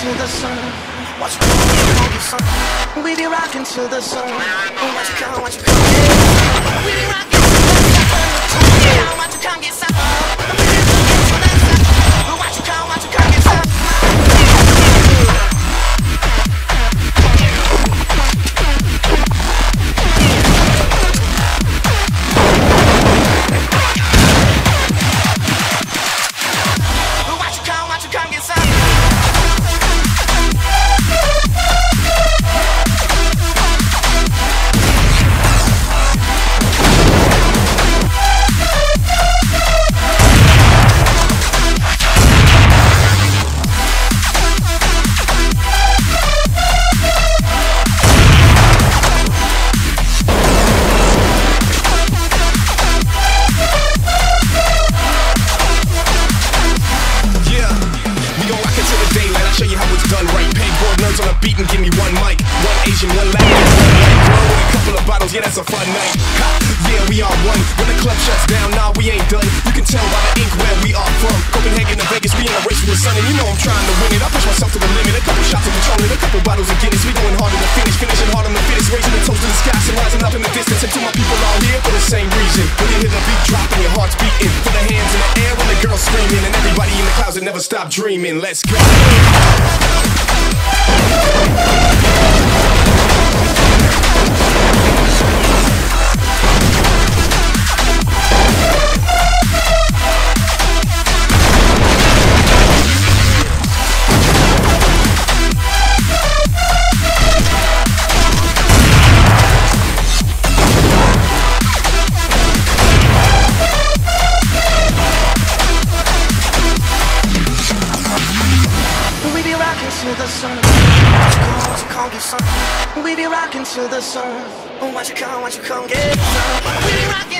to the sun. Watch you come get some. We be rocking to the sun. Watch you come get some. We be rocking to the sun. Watch you come get some. Watch you come get some. Give me one mic, one Asian, one Latin, one white girl with a couple of bottles, yeah, that's a fun night. Ha, yeah, we are one. When the club shuts down, nah, we ain't done. You can tell by the ink where we are from. Copenhagen to Vegas, we in a race with the sun, and you know I'm trying to win it. I push myself to the limit. A couple shots of Patron, a couple bottles of Guinness. We going harder to finish, finishing hard on the fittest, raising the toast to the sky, and rising up in the distance. And to my people all here for the same reason. When you hear the beat drop and your heart's beating, put the hands in the air when the girl's screaming, and everybody in the clouds that never stop dreaming. Let's go. To the sun, watch you come get some. We be rocking to the sun. Watch you come get some. We be rocking.